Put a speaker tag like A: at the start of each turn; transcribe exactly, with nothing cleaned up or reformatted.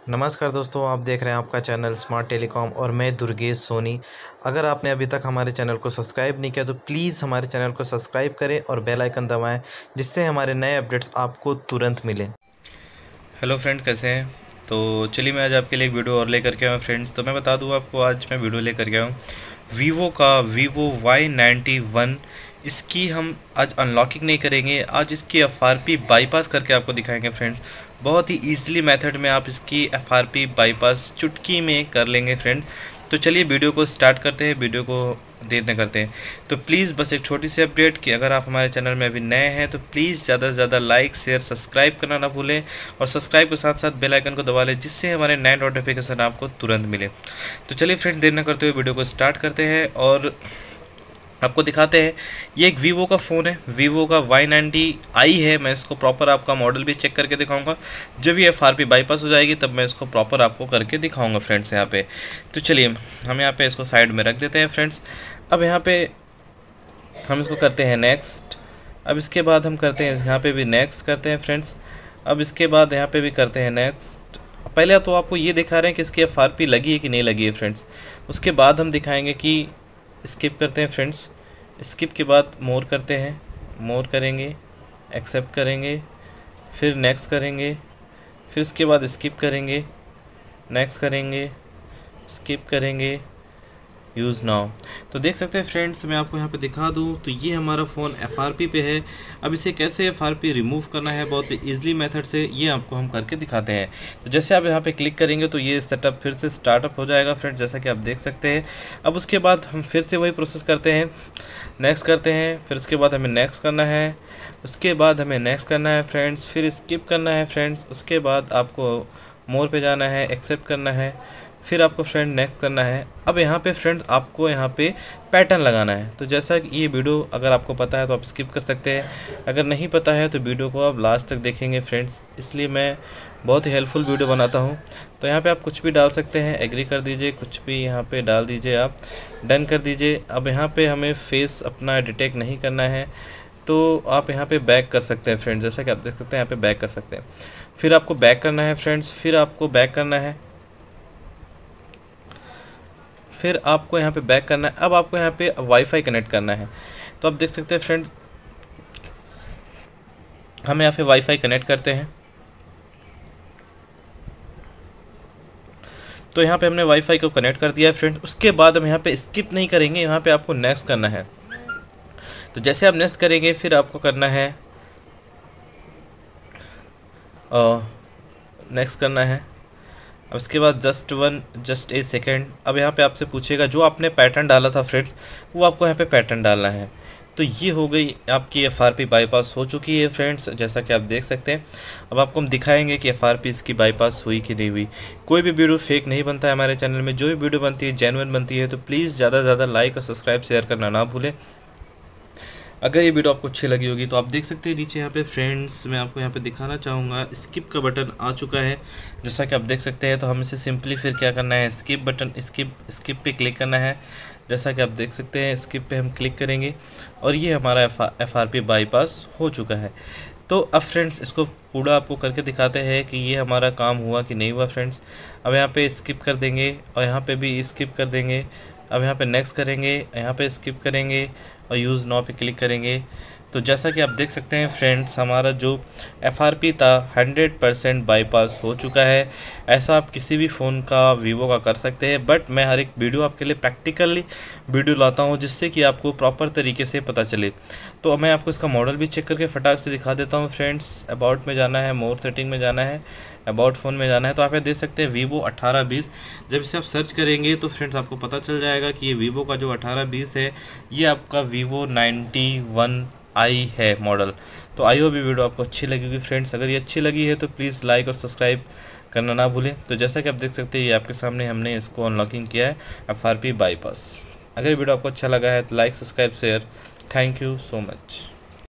A: नमस्कार दोस्तों, आप देख रहे हैं आपका चैनल स्मार्ट टेलीकॉम और मैं दुर्गेश सोनी। अगर आपने अभी तक हमारे चैनल को सब्सक्राइब नहीं किया तो प्लीज़ हमारे चैनल को सब्सक्राइब करें और बेल आइकन दबाएं, जिससे हमारे नए अपडेट्स आपको तुरंत मिलें।
B: हेलो फ्रेंड्स, कैसे हैं? तो चलिए मैं आज आपके लिए एक वीडियो और लेकर के आया हूँ फ्रेंड्स। तो मैं बता दूँ आपको, आज मैं वीडियो लेकर के आया हूँ वीवो का वीवो वाई नाइन्टी वन। इसकी हम आज अनलॉकिंग नहीं करेंगे, आज इसकी एफ आर पी बाईपास करके आपको दिखाएंगे फ्रेंड्स। बहुत ही ईजिली मेथड में आप इसकी एफ आर पी बाईपास चुटकी में कर लेंगे फ्रेंड्स। तो चलिए वीडियो को स्टार्ट करते हैं, वीडियो को देर न करते हैं। तो प्लीज़ बस एक छोटी सी अपडेट कि अगर आप हमारे चैनल में अभी नए हैं तो प्लीज़ ज़्यादा से ज़्यादा लाइक शेयर सब्सक्राइब करना ना भूलें, और सब्सक्राइब के साथ साथ बेल आइकन को दबा लें, जिससे हमारे नए नोटिफिकेशन आपको तुरंत मिले। तो चलिए फ्रेंड्स, देर न करते हुए वीडियो को स्टार्ट करते हैं और आपको दिखाते हैं। ये एक वीवो का फ़ोन है, वीवो का वाई नाइन्टी आई है। मैं इसको प्रॉपर आपका मॉडल भी चेक करके दिखाऊंगा। जब ये एफ आर पी बाईपास हो जाएगी तब मैं इसको प्रॉपर आपको करके दिखाऊंगा फ्रेंड्स यहाँ पे। तो चलिए हम यहाँ पे इसको साइड में रख देते हैं फ्रेंड्स। अब यहाँ पे हम इसको करते हैं नेक्स्ट। अब इसके बाद हम करते हैं यहाँ पे भी नेक्स्ट करते हैं फ्रेंड्स। अब इसके बाद यहाँ पे भी करते हैं नेक्स्ट। पहले तो आपको ये दिखा रहे हैं कि इसकी एफ आर पी लगी है कि नहीं लगी है फ्रेंड्स। उसके बाद हम दिखाएंगे कि स्किप करते हैं फ्रेंड्स। स्किप के बाद मोर करते हैं, मोर करेंगे, एक्सेप्ट करेंगे, फिर नेक्स्ट करेंगे, फिर इसके बाद स्किप करेंगे, नेक्स्ट करेंगे, स्किप करेंगे, यूज़ नाउ। तो देख सकते हैं फ्रेंड्स, मैं आपको यहाँ पे दिखा दूँ तो ये हमारा फ़ोन एफ आर पी पे है। अब इसे कैसे एफ आर पी रिमूव करना है बहुत ईजिली मेथड से, ये आपको हम करके दिखाते हैं। तो जैसे आप यहाँ पे क्लिक करेंगे तो ये सेटअप फिर से स्टार्टअप हो जाएगा फ्रेंड्स, जैसा कि आप देख सकते हैं। अब उसके बाद हम फिर से वही प्रोसेस करते हैं, नेक्स्ट करते हैं, फिर उसके बाद हमें नेक्स्ट करना है, उसके बाद हमें नेक्स्ट करना है फ्रेंड्स, फिर स्किप करना है फ्रेंड्स। उसके बाद आपको मोर पे जाना है, एक्सेप्ट करना है, फिर आपको फ्रेंड नेक्स्ट करना है। अब यहाँ पे फ्रेंड्स आपको यहाँ पे पैटर्न लगाना है। तो जैसा कि ये वीडियो अगर आपको पता है तो आप स्किप कर सकते हैं, अगर नहीं पता है तो वीडियो को आप लास्ट तक देखेंगे फ्रेंड्स, इसलिए मैं बहुत ही हेल्पफुल वीडियो बनाता हूँ। तो यहाँ पे आप कुछ भी डाल सकते हैं, एग्री कर दीजिए, कुछ भी यहाँ पे डाल दीजिए, आप डन कर दीजिए। अब यहाँ पे हमें फेस अपना डिटेक्ट नहीं करना है, तो आप यहाँ पे बैक कर सकते हैं फ्रेंड्स, जैसा कि आप देख सकते हैं यहाँ पे बैक कर सकते हैं। फिर आपको बैक करना है फ्रेंड्स, फिर आपको बैक करना है, फिर आपको यहाँ पे बैक करना है। अब आपको यहाँ पे वाईफाई कनेक्ट करना है। तो आप देख सकते हैं फ्रेंड्स, हम यहाँ पे वाईफाई कनेक्ट करते हैं। तो यहाँ पे हमने वाईफाई को कनेक्ट कर दिया है फ्रेंड्स। उसके बाद हम यहाँ पे स्किप नहीं करेंगे, यहाँ पे आपको नेक्स्ट करना है। तो जैसे आप नेक्स्ट करेंगे फिर आपको करना है नेक्स्ट करना है। अब इसके बाद just one just a second. अब यहाँ पे आपसे पूछेगा जो आपने पैटर्न डाला था फ्रेंड्स, वो आपको यहाँ पे पैटर्न डालना है। तो ये हो गई आपकी एफ आर पी बाईपास हो चुकी है फ्रेंड्स, जैसा कि आप देख सकते हैं। अब आपको हम दिखाएंगे कि एफ आर पी इसकी बाईपास हुई कि नहीं हुई। कोई भी वीडियो फेक नहीं बनता है हमारे चैनल में, जो भी वीडियो बनती है जेन्युइन बनती है। तो प्लीज़ ज़्यादा से ज़्यादा लाइक और सब्सक्राइब शेयर करना ना भूलें। अगर ये वीडियो आपको अच्छी लगी होगी तो आप देख सकते हैं नीचे यहाँ पे फ्रेंड्स, मैं आपको यहाँ पे दिखाना चाहूँगा स्किप का बटन आ चुका है, जैसा कि आप देख सकते हैं। तो हम इसे सिंपली फिर क्या करना है, स्किप बटन स्किप स्किप पे क्लिक करना है, जैसा कि आप देख सकते हैं। स्किप पे हम क्लिक करेंगे और ये हमारा एफ आर पी बाईपास हो चुका है। तो अब फ्रेंड्स इसको पूरा आपको करके दिखाते हैं कि ये हमारा काम हुआ कि नहीं हुआ फ्रेंड्स। अब यहाँ पे स्किप कर देंगे और यहाँ पे भी स्किप कर देंगे। अब यहाँ पे नेक्स्ट करेंगे, यहाँ पे स्किप करेंगे और यूज़ नाउ पे क्लिक करेंगे। तो जैसा कि आप देख सकते हैं फ्रेंड्स, हमारा जो एफ आर पी था हंड्रेड परसेंट बाईपास हो चुका है। ऐसा आप किसी भी फ़ोन का वीवो का कर सकते हैं, बट मैं हर एक वीडियो आपके लिए प्रैक्टिकली वीडियो लाता हूं, जिससे कि आपको प्रॉपर तरीके से पता चले। तो मैं आपको इसका मॉडल भी चेक करके फटाक से दिखा देता हूं फ्रेंड्स। अबाउट में जाना है, मोर सेटिंग में जाना है, अबाउट फ़ोन में जाना है। तो आप ये देख सकते हैं वीवो अठारह बीस। जब इसे आप सर्च करेंगे तो फ्रेंड्स आपको पता चल जाएगा कि ये वीवो का जो अठारह बीस है ये आपका वीवो नाइन्टी वन आई है मॉडल। तो आई होप ये वीडियो आपको अच्छी लगी होगी फ्रेंड्स। अगर ये अच्छी लगी है तो प्लीज़ लाइक और सब्सक्राइब करना ना भूलें। तो जैसा कि आप देख सकते हैं ये आपके सामने हमने इसको अनलॉकिंग किया है, एफ आर पी बाईपास। अगर ये वीडियो आपको अच्छा लगा है तो like subscribe share. Thank you so much.